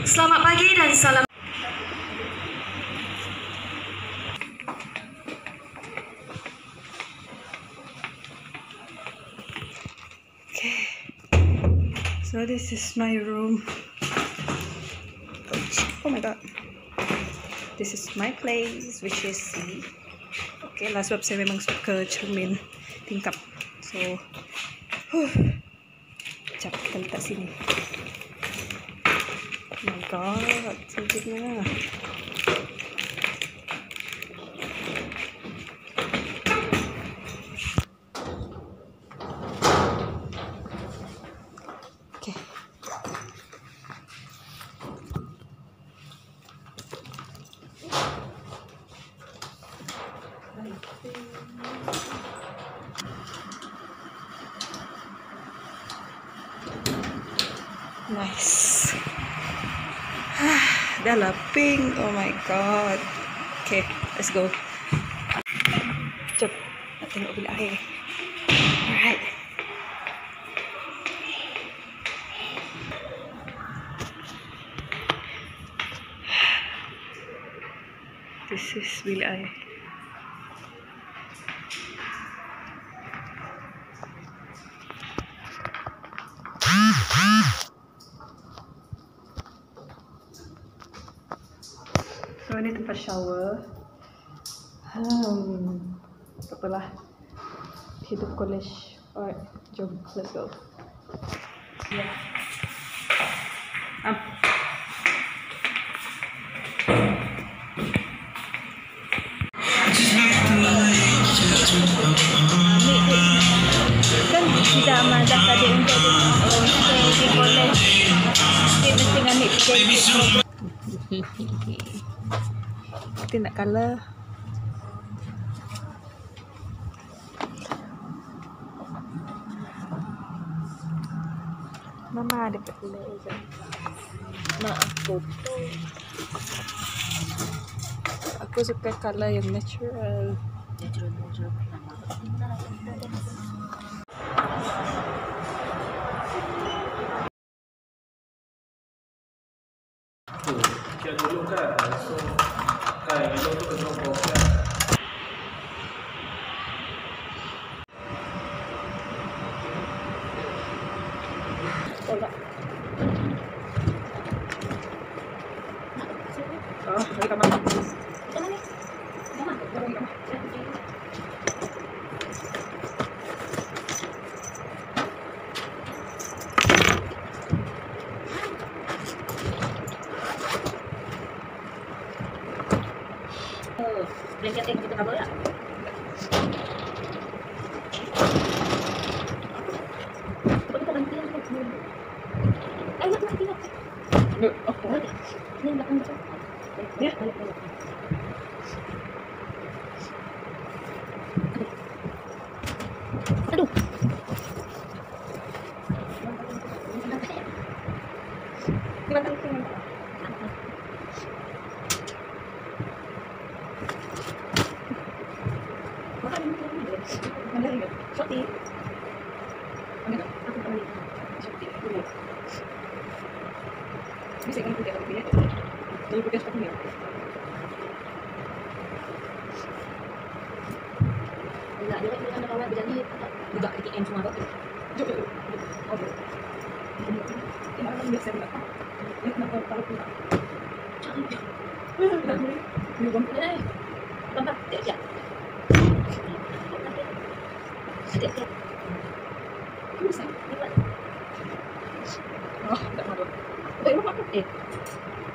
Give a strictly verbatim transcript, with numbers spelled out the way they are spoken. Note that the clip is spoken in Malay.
Selamat pagi dan salam. Okay, so this is my room. Oh my god, this is my place, which is C. Okay lah, sebab saya memang suka cermin tingkap. So, huh. Sekejap, kita letak sini. Oh my god, cantiknya. Okay. Nice. Dah lah pink. Oh my god. Okay, let's go. Jom, nak tengok bilik air. Alright. This is bilik air. So ini tempat shower. Hmm, apalah. Hidup college. Alright, jom, let's go. Yeah. Um. Kan kita madah tadi untuk di college. Kita mesti ngambil tiket. Kita nak colour. Mama ada kat colour je. Mak aku tu. Aku suka colour yang natural. Natural, natural. Dia dulu kan, so kan dulu tu kena bawa kan. Tolak. Oh, balik kamar. Kamar ni. Kamar. Balik kamar. Blanket yang kita cover tak? Kita ganti yang kita semua. Eh, nak ganti nak. Oh, Ni belakang macam. ya. Balik balik. Aduh. Ni bantal sini. Mana ni? Shorty. Mana? Aku tak boleh. Shorty. Boleh. Bisa kan putih aku punya. Jadi putih aku punya. Enggak, dia kan dengan kawan berjanji juga A T M semua tu. Jom, jom. Oh, boleh. Ini orang biasa nak. Ini nak tahu pula. Cantik. Ini bang. Eh. Tampak tiap-tiap. Tiap-tiap. Bisa. Oh, tak malu. Tak malu apa? Eh.